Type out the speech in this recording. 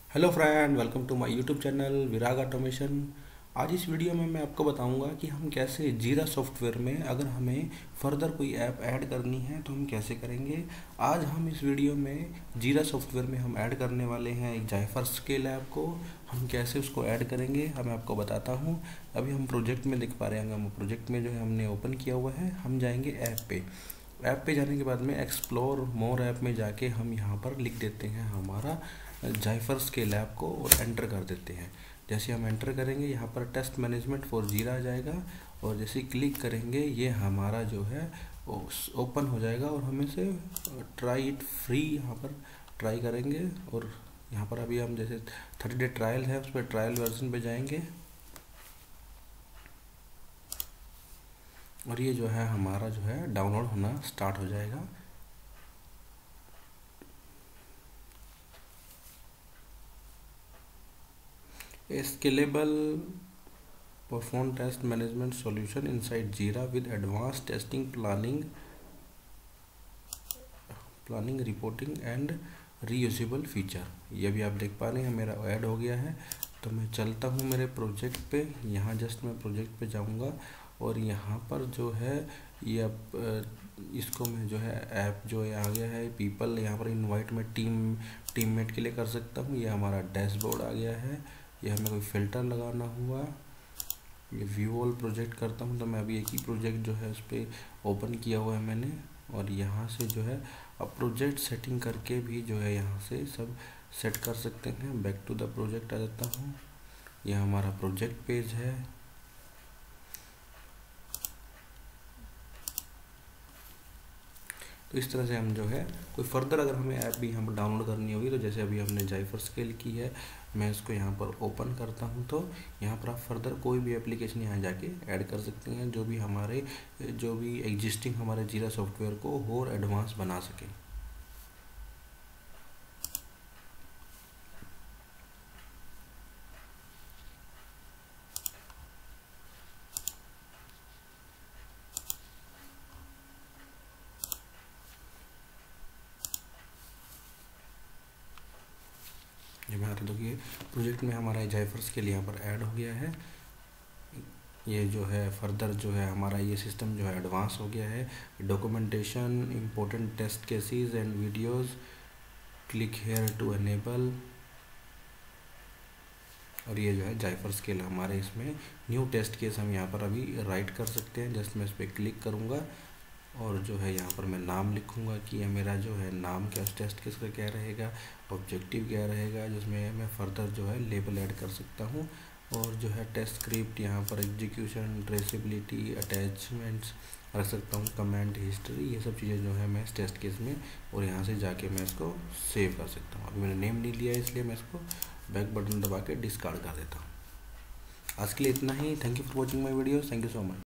Hello friend, welcome to my YouTube channel Virag automation. आज इस video में मैं आपको बताऊंगा कि हम कैसे जीरा सॉफ्टवेयर में अगर हमें फर्दर कोई ऐप ऐड करनी है तो हम कैसे करेंगे। आज हम इस वीडियो में जीरा सॉफ्टवेयर में हम ऐड करने वाले हैं एक जाइफर स्केल ऐप को। हम कैसे उसको ऐड करेंगे मैं आपको बताता हूँ। अभी हम प्रोजेक्ट में देख पा रहे हैं, हम प्रोजेक्ट में जो है हमने ओपन किया हुआ है। हम जाएंगे ऐप पे जाने के बाद में एक्सप्लोर मोर ऐप में जाके हम यहाँ पर लिख देते हैं हमारा जाइफर स्केल ऐप को और एंटर कर देते हैं। जैसे हम एंटर करेंगे यहाँ पर टेस्ट मैनेजमेंट फॉर जीरा आ जाएगा और जैसे क्लिक करेंगे ये हमारा जो है ओपन हो जाएगा और हमें से ट्राई इट फ्री यहाँ पर ट्राई करेंगे। और यहाँ पर अभी हम जैसे 30 डे ट्रायल है उस पर ट्रायल वर्जन पे जाएंगे और ये जो है हमारा जो है डाउनलोड होना स्टार्ट हो जाएगा। Scalable perform test management solution inside Jira with advance testing planning reporting and reusable feature. ये भी आप देख पा रहे हैं मेरा ऐड हो गया है। तो मैं चलता हूँ मेरे प्रोजेक्ट पे। यहाँ जस्ट मैं प्रोजेक्ट पे जाऊँगा और यहाँ पर जो है ये इसको मैं जो है ऐप जो है आ गया है पीपल। यहाँ पर इनवाइट में टीममेट के लिए कर सकता हूँ। ये हमारा डैशबोर्ड आ गया है। ये हमें कोई फ़िल्टर लगाना हुआ, ये व्यू ऑल प्रोजेक्ट करता हूँ तो मैं अभी एक ही प्रोजेक्ट जो है उस पर ओपन किया हुआ है मैंने। और यहाँ से जो है अब प्रोजेक्ट सेटिंग करके भी जो है यहाँ से सब सेट कर सकते हैं। बैक टू द प्रोजेक्ट आ जाता हूँ। यह हमारा प्रोजेक्ट पेज है। तो इस तरह से हम जो है कोई फर्दर अगर हमें ऐप भी हम डाउनलोड करनी होगी तो जैसे अभी हमने जाइफर स्केल की है, मैं इसको यहाँ पर ओपन करता हूँ तो यहाँ पर आप फर्दर कोई भी एप्लीकेशन यहाँ जाके ऐड कर सकते हैं जो भी एग्जिस्टिंग हमारे जीरा सॉफ्टवेयर को और एडवांस बना सके। ये हमारा देखिए प्रोजेक्ट में हमारा जाइफर स्केल यहाँ पर ऐड हो गया है। ये जो है फर्दर जो है हमारा ये सिस्टम जो है एडवांस हो गया है। Documentation, important test cases and videos, click here to enable. और ये जो है जाइफर स्केल हमारे इसमें न्यू टेस्ट केस हम यहाँ पर अभी राइट कर सकते हैं। जस्ट मैं इस पर क्लिक करूँगा और जो है यहाँ पर मैं नाम लिखूँगा कि ये मेरा जो है नाम क्या टेस्ट केस का क्या रहेगा, ऑब्जेक्टिव क्या रहेगा, जिसमें मैं फर्दर जो है लेबल ऐड कर सकता हूँ। और जो है टेस्ट स्क्रिप्ट यहाँ पर एग्जीक्यूशन, ट्रेसेबिलिटी, अटैचमेंट्स रख सकता हूँ, कमेंट हिस्ट्री, ये सब चीज़ें जो है मैं इस टेस्ट केस में और यहाँ से जाके मैं इसको सेव कर सकता हूँ। अभी मैंने नेम नहीं लिया है इसलिए मैं इसको बैक बटन दबा के डिस्कार्ड कर देता हूँ। आज के लिए इतना ही। Thank you for watching my video. Thank you so much.